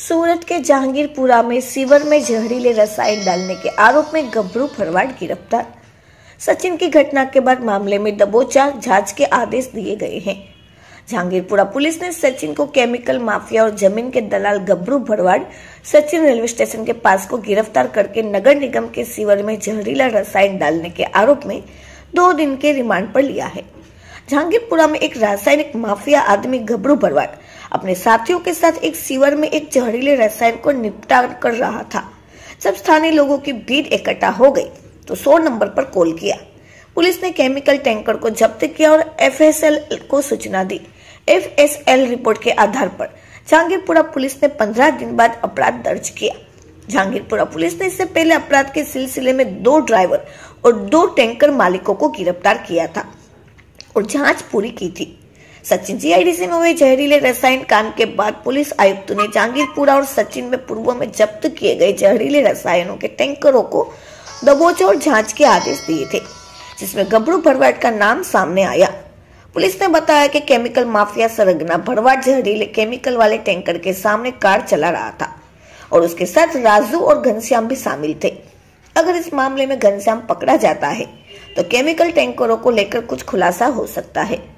सूरत के जहांगीरपुरा में सीवर में जहरीले रसायन डालने के आरोप में गबरू फरवाड गिरफ्तार। सचिन की घटना के बाद मामले में दबोचा जांच के आदेश दिए गए हैं। जहांगीरपुरा पुलिस ने सचिन को केमिकल माफिया और जमीन के दलाल गबरू फरवाड सचिन रेलवे स्टेशन के पास को गिरफ्तार करके नगर निगम के सीवर में जहरीला रसायन डालने के आरोप में 2 दिन के रिमांड पर लिया है। जहांगीरपुरा में एक रासायनिक माफिया आदमी गबरू फरवाड अपने साथियों के साथ एक सीवर में एक जहरीले रसायन को निपटान कर रहा था। जब स्थानीय लोगों की भीड़ इकट्ठा हो गई तो 100 नंबर पर कॉल किया। पुलिस ने केमिकल टैंकर को जब्त किया और एफएसएल को सूचना दी। एफएसएल रिपोर्ट के आधार पर जहांगीरपुरा पुलिस ने 15 दिन बाद अपराध दर्ज किया। जहांगीरपुरा पुलिस ने इससे पहले अपराध के सिलसिले में 2 ड्राइवर और 2 टैंकर मालिकों को गिरफ्तार किया था और जांच पूरी की थी। सचिन जीआईडीसी में हुए जहरीले रसायन कांड के बाद पुलिस आयुक्त ने जहांगीरपुरा और सचिन में पूर्व में जब्त किए गए जहरीले रसायनों के टैंकरों को दबोचा और जांच के आदेश दिए थे, जिसमें गबरू फरवाड का नाम सामने आया। पुलिस ने बताया कि केमिकल माफिया सरगना फरवाड जहरीले केमिकल वाले टैंकर के सामने कार चला रहा था और उसके साथ राजू और घनश्याम भी शामिल थे। अगर इस मामले में घनश्याम पकड़ा जाता है तो केमिकल टैंकरों को लेकर कुछ खुलासा हो सकता है।